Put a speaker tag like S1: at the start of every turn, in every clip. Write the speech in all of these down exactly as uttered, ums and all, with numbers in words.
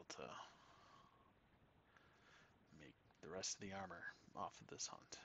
S1: to make the rest of the armor off of this hunt.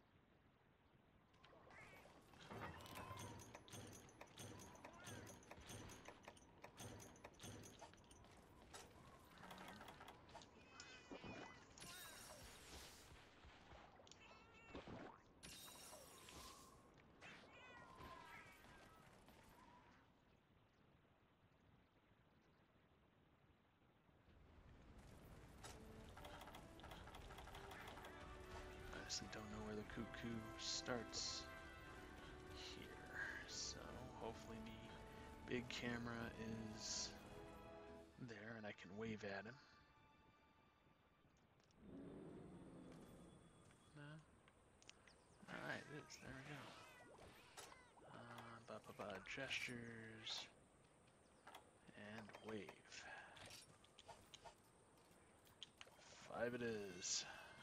S1: I don't know where the cuckoo starts here, so hopefully the big camera is there and I can wave at him. No? Alright, it is. There we go. Uh, ba ba ba, gestures and wave. Five it is.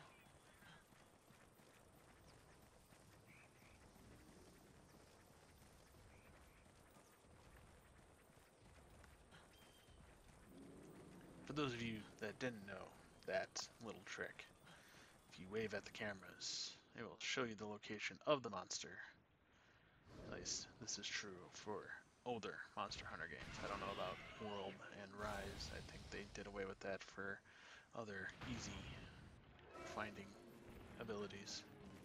S1: For those of you that didn't know that little trick, if you wave at the cameras, it will show you the location of the monster. At least this is true for older Monster Hunter games. I don't know about World and Rise. I think they did away with that for other easy finding abilities.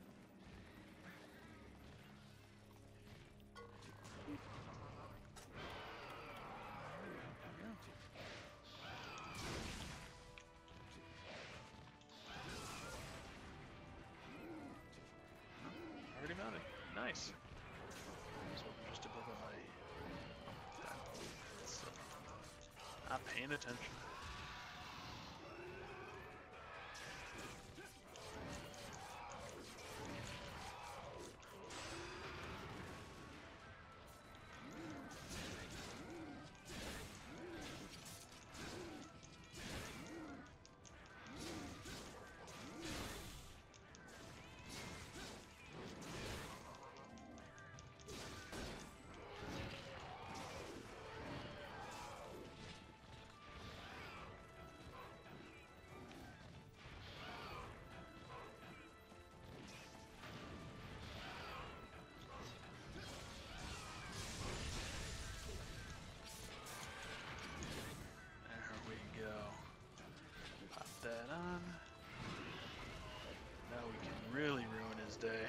S1: Already mounted. Nice. So just above my... So, not paying attention. That on. Now we can really ruin his day.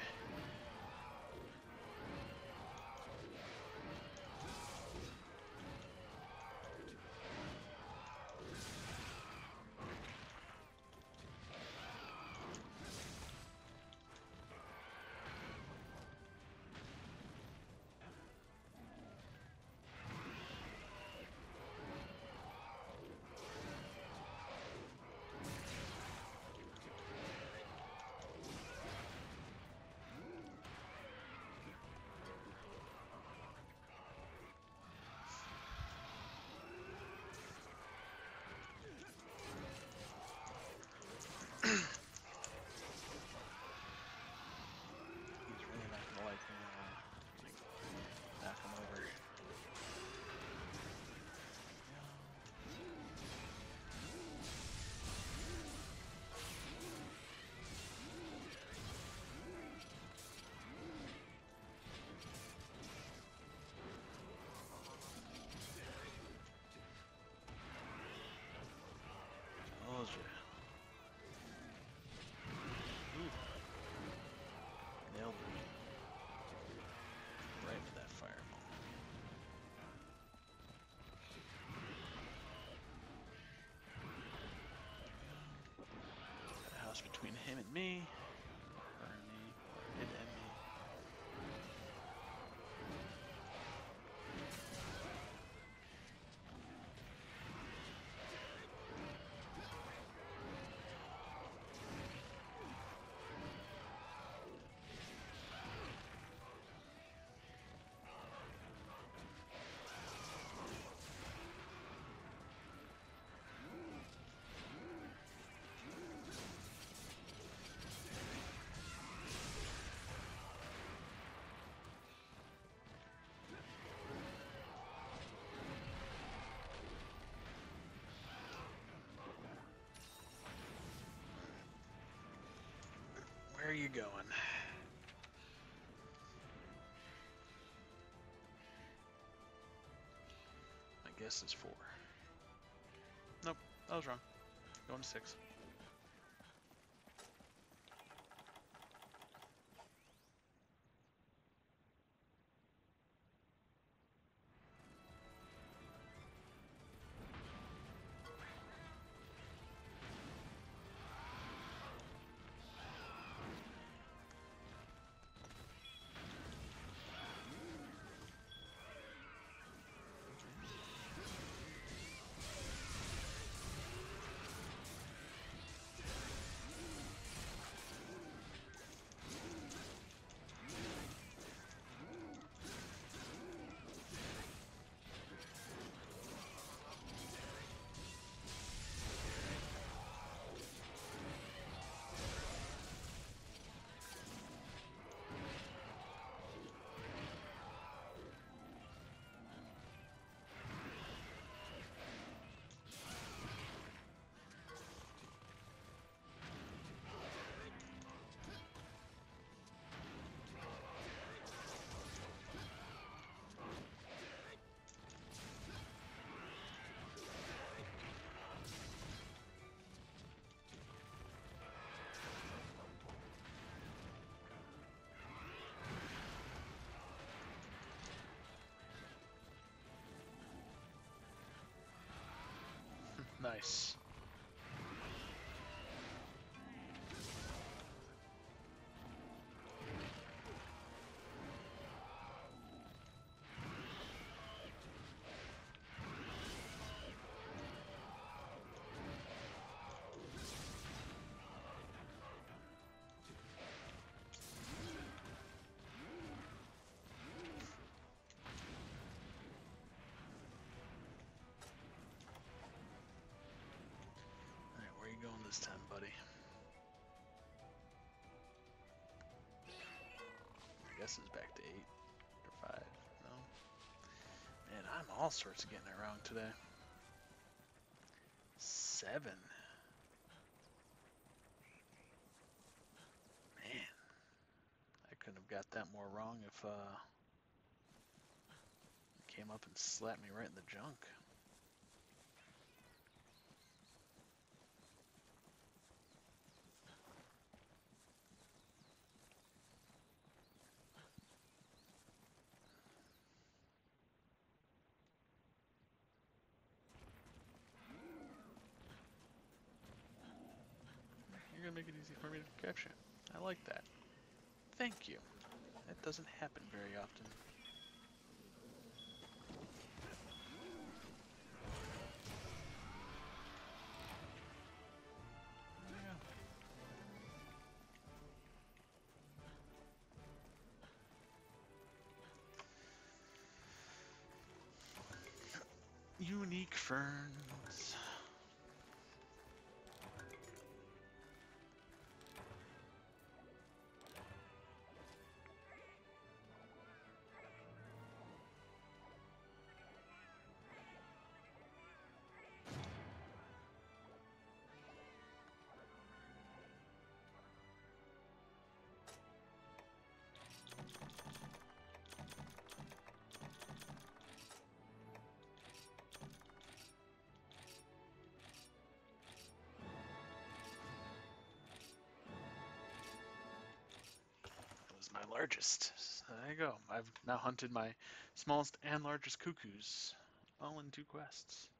S1: Told you. Ooh. Nailed me. Right with that fireball. Got a house between him and me. Or me. Or it and me. are you going? My guess is four. Nope, I was wrong. Going to six. Nice. Alright, where are you going this time, buddy? I guess it's back to eight or five. No? Man, I'm all sorts of getting it wrong today. Seven. Man, I couldn't have got that more wrong if uh, it came up and slapped me right in the junk. You're gonna make it easy for me to capture. I like that. Thank you. That doesn't happen very often. There you go. Unique ferns. My largest. So there you go. I've now hunted my smallest and largest cuckoos, all in two quests.